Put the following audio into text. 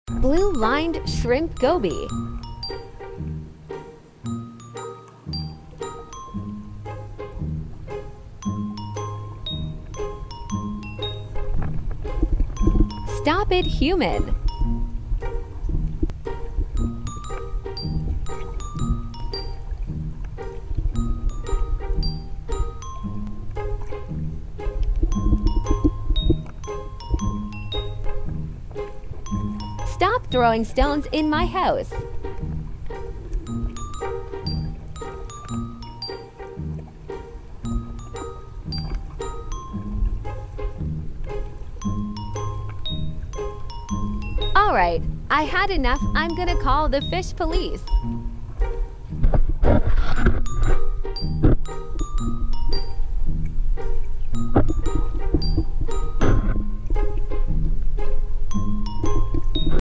Blue-lined shrimp goby. Stop it, human. Stop throwing stones in my house. All right, I had enough. I'm gonna call the fish police.